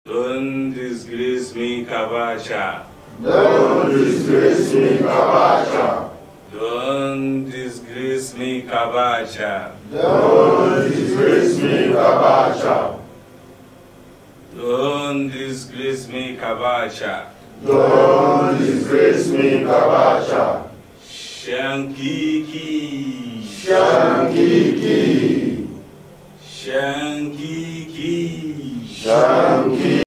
Don't disgrace me, Kabacha. Don't disgrace me, Kabacha. Don't disgrace me, Kabacha. Don't disgrace me, Kabacha. Don't disgrace me, Kabacha. Don't disgrace me, Kabacha. Shankiki. Shankiki. Shankiki. Shankiki.